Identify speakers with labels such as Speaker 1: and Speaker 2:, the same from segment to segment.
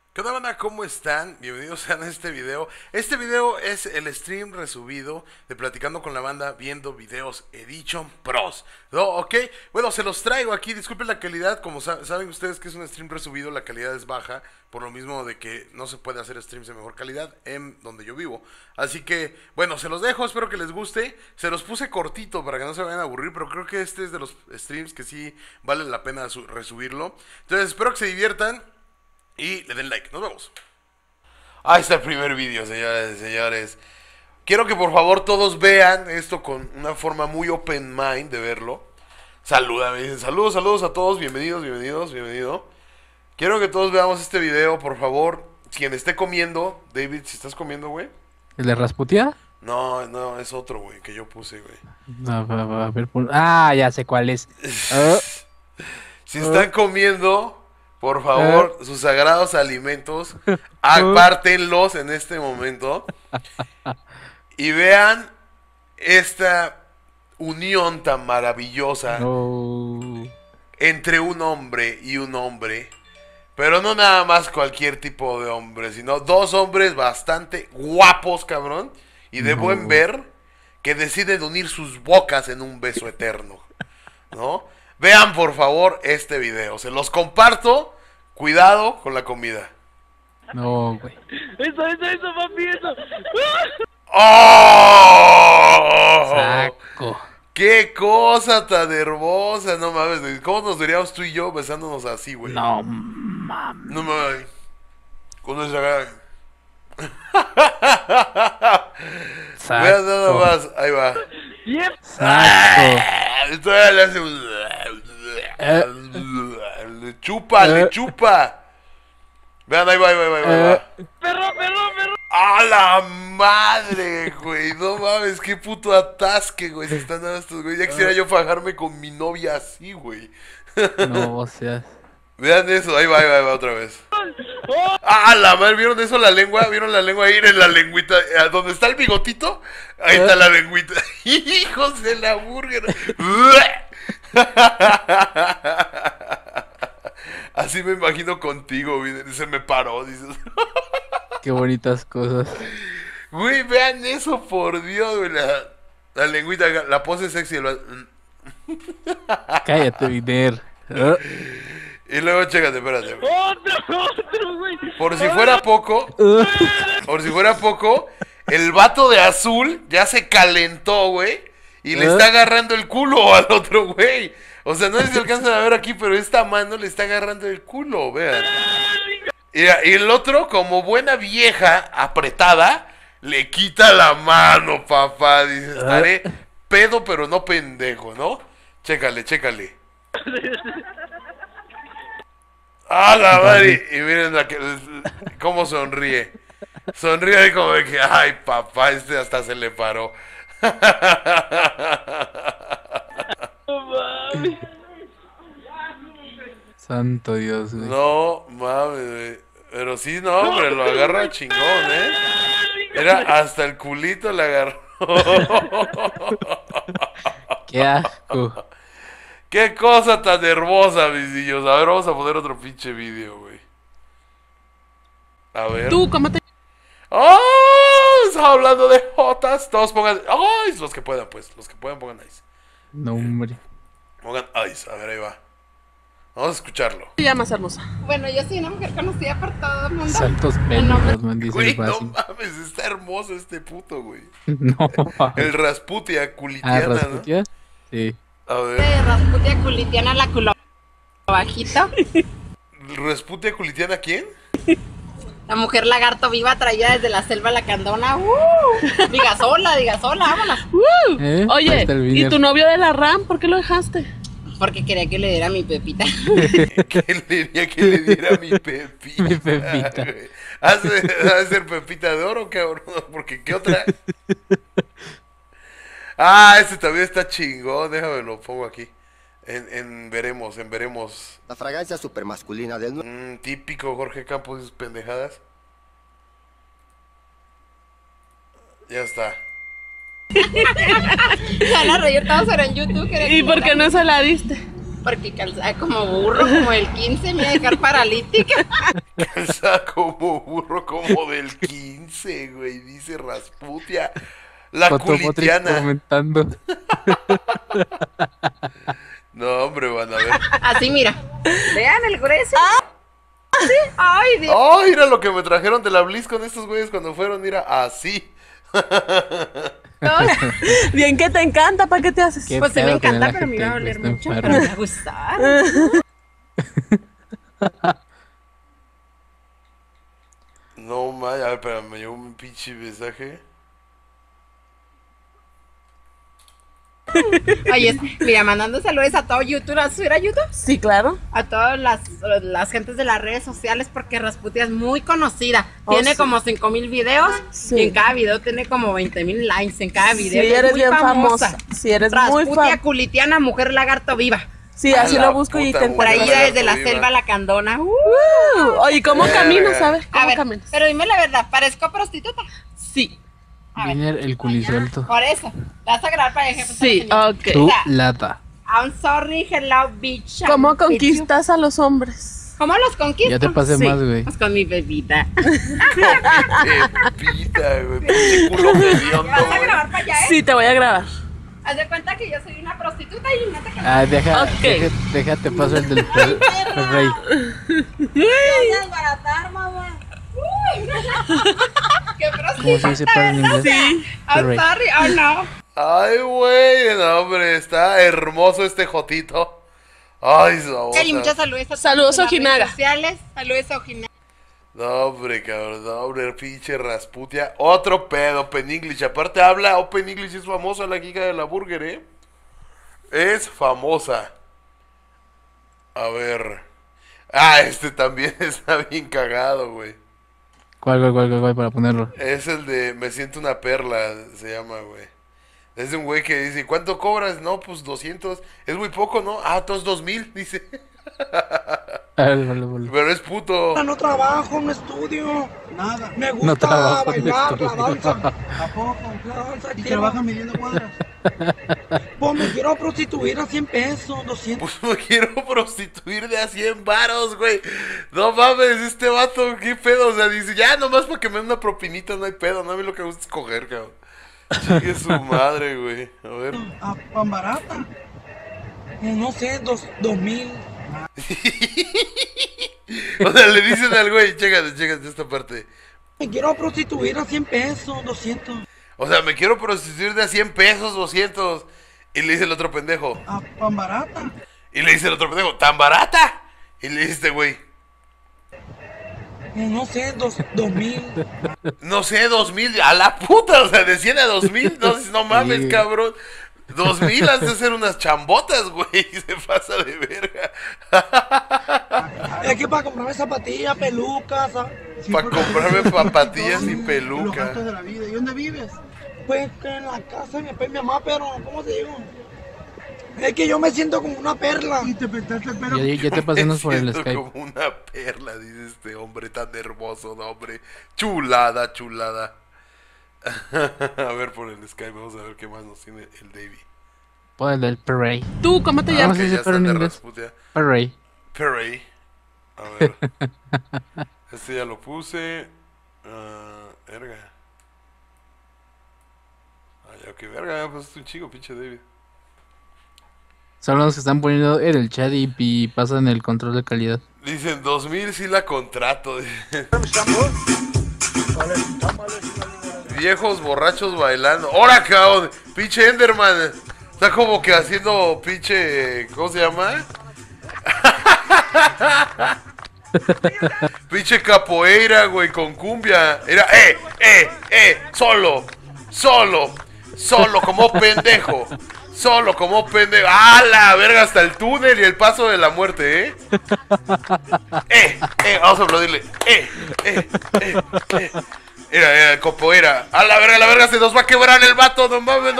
Speaker 1: ¿Qué onda, banda? ¿Cómo están? Bienvenidos a este video. Este video es el stream resubido de Platicando con la Banda viendo videos Edition Pros. ¿No? ¿Ok? Bueno, se los traigo aquí. Disculpen la calidad. Como saben ustedes que es un stream resubido, la calidad es baja. Por lo mismo de que no se puede hacer streams de mejor calidad en donde yo vivo. Así que, bueno, se los dejo. Espero que les guste. Se los puse cortito para que no se vayan a aburrir. Pero creo que este es de los streams que sí vale la pena resubirlo. Entonces, espero que se diviertan. Y le den like, nos vemos. Ahí está el primer vídeo, señores y señores. Quiero que por favor todos vean esto con una forma muy open mind de verlo. Salúdame, saludos, saludos a todos, bienvenidos, bienvenido. Quiero que todos veamos este video, por favor. Quien esté comiendo, David, si estás comiendo, güey.
Speaker 2: ¿El de Rasputia?
Speaker 1: No, no, es otro, güey, que yo puse, güey.
Speaker 2: A ver, ya sé cuál es.
Speaker 1: Si están comiendo, por favor, sus sagrados alimentos, apártenlos en este momento y vean esta unión tan maravillosa entre un hombre y un hombre. Pero no nada más cualquier tipo de hombre, sino dos hombres bastante guapos, cabrón, y de buen ver, que deciden unir sus bocas en un beso eterno, ¿no? Vean por favor este video, se los comparto. Cuidado con la comida.
Speaker 2: No, güey.
Speaker 3: Eso, papi, eso.
Speaker 1: ¡Oh!
Speaker 2: Saco.
Speaker 1: ¡Qué cosa tan hermosa! No mames, güey. ¿Cómo nos veríamos tú y yo besándonos así, güey?
Speaker 2: No mames.
Speaker 1: No mames. Con nuestra...
Speaker 2: Saco.
Speaker 1: Vean nada más, ahí va.
Speaker 3: Yep.
Speaker 2: Saco.
Speaker 1: Todavía le hace un... Le chupa, le chupa. Vean, ahí va.
Speaker 3: Perro.
Speaker 1: ¡A la madre, güey! No mames, qué puto atasque, güey. Se están dando estos, güey. Ya quisiera yo fajarme con mi novia así, güey.
Speaker 2: No, o sea.
Speaker 1: Vean eso, ahí va otra vez. ¡Ah, la madre! ¿Vieron eso, la lengua? ¿Vieron la lengua ahí en la lengüita? ¿Dónde está el bigotito? Ahí está la lengüita. ¡Hijos de la burger! Así me imagino contigo, güey. Se me paró, dices.
Speaker 2: Qué bonitas cosas.
Speaker 1: Güey, vean eso, por Dios, güey. La lengüita, la pose sexy.
Speaker 2: Cállate, Viner.
Speaker 1: Y luego, chécate, espérate, güey.
Speaker 3: Otro, güey.
Speaker 1: Por si fuera poco, el vato de azul ya se calentó, güey. Y le está agarrando el culo al otro güey. O sea, no sé si alcanzan a ver aquí, pero esta mano le está agarrando el culo, vean. Y el otro, como buena vieja apretada, le quita la mano, papá. Dice, estaré pedo, pero no pendejo, ¿no? Chécale. ¡Ah, la madre! Y miren cómo sonríe. Sonríe ahí como de que, ay, papá, este hasta se le paró.
Speaker 3: No mames.
Speaker 2: Santo Dios, güey.
Speaker 1: No mames, güey. Pero sí, no, hombre, lo agarra chingón, ¿eh? Era hasta el culito le agarró.
Speaker 2: Qué asco.
Speaker 1: Qué cosa tan hermosa, mis niños. A ver, vamos a poner otro pinche vídeo, güey. A ver.
Speaker 3: Tú, ¿cómo te...?
Speaker 1: ¡Oh! Estamos hablando de jotas. Todos pongan... ¡Ay! Los que puedan, pues. Los que puedan, pongan ice.
Speaker 2: No, hombre.
Speaker 1: Pongan ice. A ver, ahí va. Vamos a escucharlo.
Speaker 3: te llamas, hermosa?
Speaker 4: Bueno, yo soy una mujer conocida por todo el mundo.
Speaker 2: Santos
Speaker 4: nombre-
Speaker 2: pelos, man, dice
Speaker 1: Güey,
Speaker 2: el
Speaker 1: no
Speaker 2: fácil.
Speaker 1: mames. Está hermoso este puto, güey.
Speaker 2: No,
Speaker 1: El Rasputia culitiana, ¿no?
Speaker 2: Rasputia. Sí.
Speaker 1: A ver.
Speaker 4: De Rasputia culitiana la culo bajito.
Speaker 1: ¿Rasputia culitiana quién?
Speaker 4: La mujer lagarto viva traída desde la selva lacandona. Diga sola, vámonos.
Speaker 2: Ahí
Speaker 3: Oye,
Speaker 2: está el
Speaker 3: ¿y
Speaker 2: Viner.
Speaker 3: tu novio de la RAM? ¿Por qué lo dejaste?
Speaker 4: Porque quería que le diera mi pepita.
Speaker 1: ¿Qué le diría que le diera mi pepita?
Speaker 2: Mi pepita.
Speaker 1: Güey. ¿Ha de ser pepita de oro, cabrón? Porque ¿qué otra? Ah, este también está chingón. Déjame lo pongo aquí. En veremos.
Speaker 5: La fragancia supermasculina del...
Speaker 1: Típico Jorge Campos y sus pendejadas. Ya está.
Speaker 4: Se van a reír todos ahora en YouTube.
Speaker 3: ¿Y por qué no se la diste?
Speaker 4: Porque calzaba como burro, como el 15, me iba a dejar paralítica.
Speaker 1: Calza como burro, como del 15, güey, dice Rasputia. La
Speaker 2: Fotomotric
Speaker 1: culitiana.
Speaker 2: comentando.
Speaker 1: No, hombre, van a ver.
Speaker 4: Así, mira. Vean el grueso. Ay, Dios.
Speaker 1: Oh, mira lo que me trajeron de la Blizz con estos güeyes cuando fueron, mira, así.
Speaker 3: Bien que te encanta, ¿para qué te haces?
Speaker 2: Qué
Speaker 4: Pues sí me
Speaker 2: pedo con el
Speaker 4: encanta, pero me iba a
Speaker 2: AGT,
Speaker 4: doler
Speaker 2: está
Speaker 4: mucho,
Speaker 2: enfermo.
Speaker 4: pero me va a gustar.
Speaker 1: No, man, a ver, espérame, me llegó un pinche mensaje.
Speaker 4: Oye, mira, mandando saludos a todo YouTube. ¿Vas a subir a YouTube?
Speaker 3: Sí, claro.
Speaker 4: A todas las gentes de las redes sociales, porque Rasputia es muy conocida.
Speaker 3: Oh,
Speaker 4: Tiene
Speaker 3: sí.
Speaker 4: como 5,000 videos
Speaker 3: Sí.
Speaker 4: y en cada video tiene como 20,000 likes en cada
Speaker 3: Sí,
Speaker 4: video. Es
Speaker 3: eres
Speaker 4: muy
Speaker 3: bien famosa. Sí, eres muy
Speaker 4: Rasputia
Speaker 3: famosa.
Speaker 4: culitiana, mujer lagarto viva.
Speaker 3: Sí,
Speaker 1: A
Speaker 3: así
Speaker 1: la
Speaker 3: lo busco y
Speaker 1: puta
Speaker 3: te
Speaker 1: mujer.
Speaker 3: encuentro.
Speaker 4: Traída desde la
Speaker 1: Lagarto
Speaker 4: selva
Speaker 1: viva.
Speaker 4: lacandona.
Speaker 3: Oye, ¿cómo
Speaker 1: Verga.
Speaker 3: caminas? A ver,
Speaker 4: A
Speaker 3: ¿cómo
Speaker 4: ver,
Speaker 3: caminas?
Speaker 4: pero dime la verdad, ¿parezco prostituta?
Speaker 3: Sí.
Speaker 4: A ver.
Speaker 2: Viene el culisuelto.
Speaker 4: Por eso, la vas a grabar para ejemplo.
Speaker 3: Sí, ok.
Speaker 2: Tu
Speaker 4: O sea,
Speaker 2: lata.
Speaker 4: I'm sorry, hello, bitch.
Speaker 3: ¿Cómo conquistas a los hombres?
Speaker 4: ¿Cómo los conquisto?
Speaker 2: Ya te pasé
Speaker 3: Sí.
Speaker 2: más, güey.
Speaker 4: Pues con mi bebita.
Speaker 1: Pita, güey, pinche culo hediondo,
Speaker 4: ¿Me vas a
Speaker 1: güey.
Speaker 4: grabar para allá,
Speaker 3: Sí, te voy a grabar.
Speaker 4: Haz de cuenta que yo soy una prostituta y no te quedas.
Speaker 2: Ah,
Speaker 3: Ok.
Speaker 2: déjate paso el del rey.
Speaker 4: Voy a desbaratar, mamá. Qué
Speaker 2: ¿Cómo se dice
Speaker 4: prostituta,
Speaker 2: para en
Speaker 4: ¿verdad?
Speaker 2: inglés?
Speaker 4: Sí. I'm
Speaker 2: Rey.
Speaker 4: sorry, oh no.
Speaker 1: Ay, güey, no, hombre, está hermoso este jotito. Ay, su
Speaker 4: Y muchos saludos a todos
Speaker 3: Saludos,
Speaker 4: en las
Speaker 3: Ojinaga.
Speaker 4: redes sociales. Saludos a Ojinaga.
Speaker 1: No, hombre, cabrón, no, hombre, pinche Rasputia. Otro pedo, Open English. Aparte habla, Open English es famosa, la giga de la burger, ¿eh? Es famosa. A ver. Ah, este también está bien cagado, güey.
Speaker 2: ¿Cuál para ponerlo?
Speaker 1: Es el de Me siento una perla, se llama, güey. Es de un güey que dice, ¿cuánto cobras? No, pues 200. Es muy poco, ¿no? Ah, todos 2,000, dice.
Speaker 2: Vale.
Speaker 1: Pero es puto.
Speaker 6: No trabajo, no estudio, nada. Me
Speaker 2: No
Speaker 6: gusta
Speaker 2: trabajo, no
Speaker 6: bailar la
Speaker 2: estudio.
Speaker 6: danza. ¿A poco? La danza ¿Y trabajan midiendo cuadras? Pues me quiero prostituir a 100 pesos, 200.
Speaker 1: Pues me quiero prostituir de a 100 varos, güey. No mames, este vato, qué pedo. O sea, dice, ya nomás para que me den una propinita, no hay pedo. No, a mí lo que me gusta es coger, cabrón. Sigue su madre, güey. A ver.
Speaker 6: ¿A pan barata? No sé, 2,000.
Speaker 1: O sea, le dicen al güey, chécate esta parte.
Speaker 6: Me quiero prostituir a 100 pesos, 200.
Speaker 1: O sea, me quiero prostituir de a 100 pesos, 200. Y le dice el otro pendejo.
Speaker 6: ¿A pan barata?
Speaker 1: Y le dice el otro pendejo, ¿tan barata? Y le dice este güey,
Speaker 6: No sé, 2,000.
Speaker 1: no sé, 2,000, a la puta, o sea, de 100 a 2,000, no mames,
Speaker 2: Sí.
Speaker 1: cabrón. 2,000 has de hacer unas chambotas, güey, se pasa de verga.
Speaker 6: Es que para comprarme zapatillas, pelucas, ¿sabes?
Speaker 1: Para comprarme zapatillas y
Speaker 6: Los
Speaker 1: peluca.
Speaker 6: gastos de la vida. ¿Y dónde vives? Pues en la casa de mi papá y mi mamá, pero ¿cómo te digo? Es que yo me siento como una perla. Y te pensaste, pero...
Speaker 2: Ya te pasé unos por el
Speaker 1: Siento
Speaker 2: Skype.
Speaker 1: como una perla, dice este hombre tan hermoso, no, hombre. Chulada. A ver por el Skype, vamos a ver qué más nos tiene el Davey.
Speaker 2: Pon el del Perrey.
Speaker 3: ¿Tú cómo te
Speaker 2: Ah,
Speaker 3: llamas?
Speaker 2: sí,
Speaker 1: Que
Speaker 2: sí,
Speaker 1: ya
Speaker 2: pero
Speaker 1: están
Speaker 2: en
Speaker 1: de
Speaker 2: inglés.
Speaker 1: Rasputia.
Speaker 2: Perrey.
Speaker 1: Perry. A ver. Este ya lo puse. Verga. Ay, ok, verga, pues es un chico, pinche David.
Speaker 2: Son los que están poniendo en el chat y pasan el control de calidad.
Speaker 1: Dicen 2,000 sí la contrato. Viejos borrachos bailando. ¡Hora, cabrón! Pinche Enderman. Está como que haciendo pinche. ¿Cómo se llama? Pinche capoeira, güey, con cumbia. Era, solo, como pendejo. Solo como pendejo. ¡Ah, la verga! Hasta el túnel y el paso de la muerte, vamos a aplaudirle. Era capoeira. ¡A la verga! Se nos va a quebrar el vato. No mames.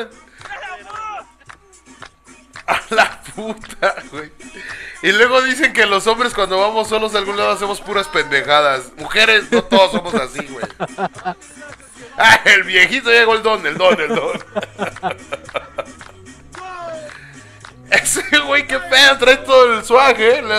Speaker 1: A la puta, güey. Y luego dicen que los hombres cuando vamos solos a algún lado hacemos puras pendejadas. Mujeres, no todos somos así, güey. Ah, el viejito llegó el don. Ese güey, qué pedo, trae todo el swag,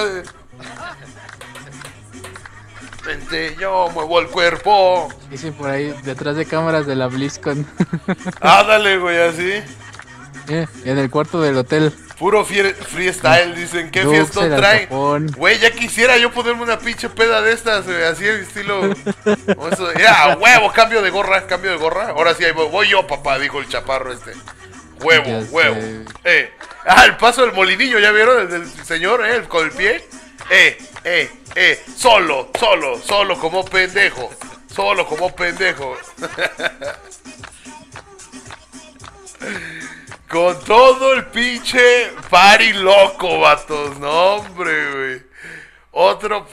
Speaker 1: Vente, yo muevo el cuerpo.
Speaker 2: Dice por ahí, detrás de cámaras de la BlizzCon.
Speaker 1: Ándale, güey, así.
Speaker 2: En el cuarto del hotel.
Speaker 1: Puro freestyle, dicen. ¿Qué
Speaker 2: Dux,
Speaker 1: fiestón
Speaker 2: el
Speaker 1: traen?
Speaker 2: alcapón.
Speaker 1: Güey, ya quisiera yo ponerme una pinche peda de estas, así el estilo. Ya, huevo, cambio de gorra. Ahora sí, ahí voy yo, papá, dijo el chaparro este. Huevo,
Speaker 2: Ya
Speaker 1: huevo.
Speaker 2: sé.
Speaker 1: El paso del molinillo, ¿ya vieron? El del señor, con el pie. Solo como pendejo. Solo como pendejo. Con todo el pinche party loco, vatos. No, hombre, güey. Otro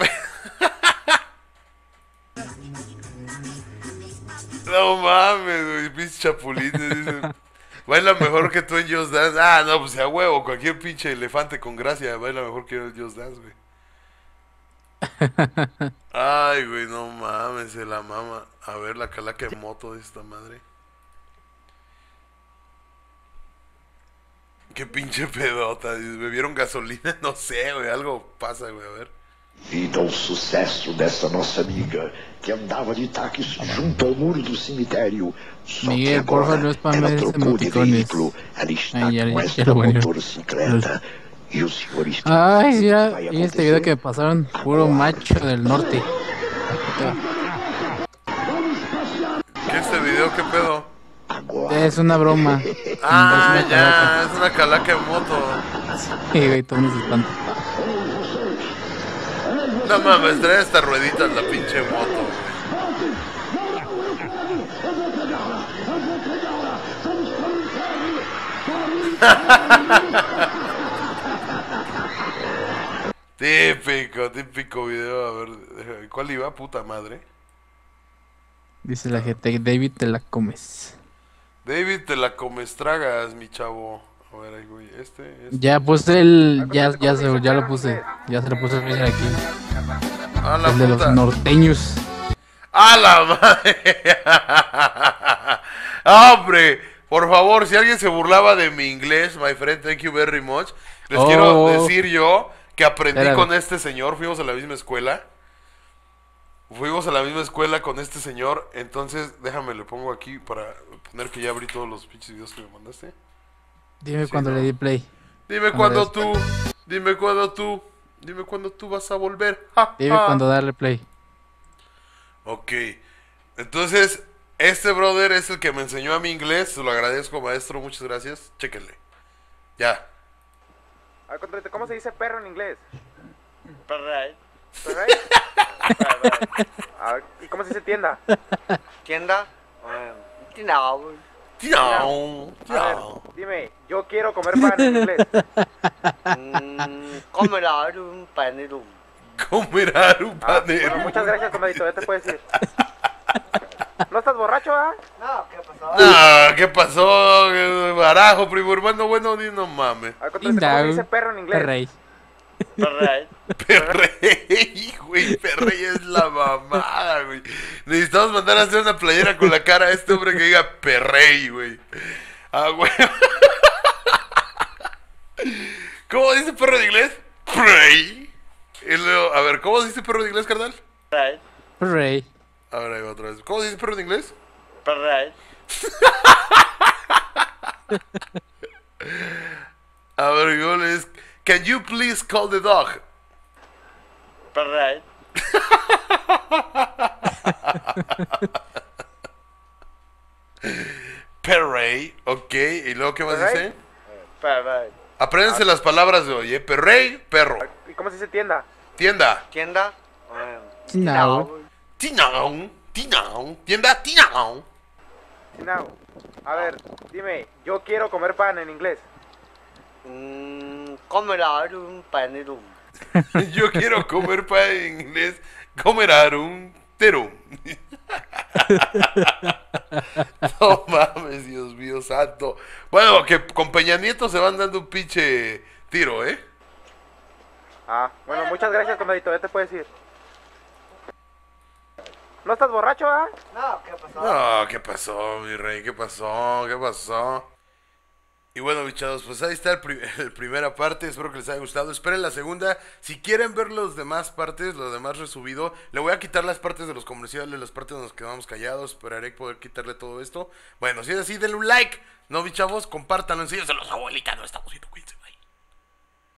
Speaker 1: No mames, güey. Pinche chapulines. Dicen. Baila mejor que tú en Just Dance. Ah, no, pues a huevo. Cualquier pinche elefante con gracia baila mejor que en Just Dance, güey. Ay, güey, no mames. Se la mama. A ver la calaca de moto de esta madre. Qué pinche pedota, bebieron gasolina, no sé, güey, algo pasa, güey, a ver.
Speaker 7: Vida o sucesso dessa nossa amiga que andava de táxi junto ao muro do cemitério. Só
Speaker 2: Miguel,
Speaker 7: que
Speaker 2: porfa,
Speaker 7: agora
Speaker 2: no spames
Speaker 7: ela trocou de
Speaker 2: emoticones.
Speaker 7: veículo. Ela está
Speaker 2: Ay, ya
Speaker 7: com
Speaker 2: lo
Speaker 7: esta
Speaker 2: bueno.
Speaker 7: motocicleta. E o senhor está
Speaker 2: Ay,
Speaker 7: o que
Speaker 2: mira,
Speaker 7: vai
Speaker 2: y este video que
Speaker 7: acontecer
Speaker 2: me pasaron, puro macho del norte.
Speaker 1: ¿Qué este video? ¿Qué pedo?
Speaker 7: agora.
Speaker 2: Es una broma.
Speaker 1: Ah,
Speaker 2: Es una
Speaker 1: ya, es una calaca en moto.
Speaker 2: Sí, güey, todo se espanta.
Speaker 1: No mames, trae estas rueditas la pinche moto, güey. Típico video, a ver, ¿cuál iba? Puta madre.
Speaker 2: Dice la gente, David, te la comes.
Speaker 1: David, te la comes tragas, mi chavo. A ver, ahí, güey, este.
Speaker 2: Ya puse el, ya lo puse. Ya se lo puse el final aquí.
Speaker 1: A la
Speaker 2: El de los
Speaker 1: puta.
Speaker 2: norteños.
Speaker 1: ¡A la madre! ¡Hombre! Por favor, si alguien se burlaba de mi inglés, my friend, thank you very much. Les quiero decir yo que aprendí con este señor. Fuimos a la misma escuela. Con este señor. Entonces, déjame, le pongo aquí para poner que ya abrí todos los pinches videos que me mandaste.
Speaker 2: Dime
Speaker 1: Sí,
Speaker 2: cuando
Speaker 1: ¿no?
Speaker 2: le di play.
Speaker 1: Dime cuándo tú. Dime cuándo tú vas a volver.
Speaker 2: Dime cuando darle play.
Speaker 1: Ok. Entonces, este brother es el que me enseñó a mi inglés. Se lo agradezco, maestro. Muchas gracias. Chéquenle. Ya.
Speaker 8: A ver, controlito, ¿cómo se dice perro en inglés?
Speaker 9: Perray.
Speaker 8: ¿Perray? A ver, ¿y cómo se dice tienda?
Speaker 9: Tienda. Tienda.
Speaker 1: Tiao.
Speaker 8: A ver, dime, yo quiero comer pan en inglés.
Speaker 9: Comerá un panero.
Speaker 1: Comerá un
Speaker 8: Bueno,
Speaker 1: panero.
Speaker 8: muchas gracias, comadito, ya te puedes ir. ¿No estás borracho, ah?
Speaker 9: No, ¿qué pasó?
Speaker 1: Ah, ¿qué pasó? Barajo, primo hermano. Bueno, ni no mames.
Speaker 8: A ver, controlito, ¿cómo se dice perro en inglés?
Speaker 2: Rey.
Speaker 9: Perray.
Speaker 1: Perrey, güey. Perrey es la mamada, güey. Necesitamos mandar a hacer una playera con la cara a este hombre que diga Perrey, güey. Ah, güey. ¿Cómo dice perro en inglés? Perrey. Y luego, a ver, ¿cómo dice perro en inglés, carnal?
Speaker 9: Perray.
Speaker 2: Rey.
Speaker 1: A ver, ahí va otra vez. ¿Cómo dice perro en inglés?
Speaker 9: Perray.
Speaker 1: A ver, yo les... Can you please call the dog?
Speaker 9: Perray.
Speaker 1: Perrey, ok. ¿Y luego qué más
Speaker 8: Perrey.
Speaker 1: dice?
Speaker 9: Perray.
Speaker 1: Apréndense las palabras de hoy, ¿eh? Perrey, perro.
Speaker 8: ¿Y cómo se dice tienda?
Speaker 1: Tienda.
Speaker 9: Tienda.
Speaker 2: No.
Speaker 1: Tinaun. Tinaun. Tienda, tinaun.
Speaker 8: No. A ver, dime, yo quiero comer pan en inglés.
Speaker 9: Comerá un panero.
Speaker 1: Yo quiero comer pan en inglés. Comer un terum. No mames, Dios mío santo. Bueno, que con Peña Nieto se van dando un pinche tiro, ¿eh?
Speaker 8: Ah, bueno, muchas gracias, comadito, ya te puedes ir. ¿No estás borracho, ah?
Speaker 9: No, ¿qué pasó?
Speaker 1: No, ¿qué pasó, mi rey? ¿Qué pasó? ¿Qué pasó? Y bueno, bichados, pues ahí está el primera parte. Espero que les haya gustado. Esperen la segunda. Si quieren ver los demás partes, lo demás resubido, le voy a quitar las partes de los comerciales, las partes donde nos quedamos callados. Esperaré poder quitarle todo esto. Bueno, si es así, denle un like. No, bichavos, compártanlo, enséñaselos a abuelita. No estamos viendo.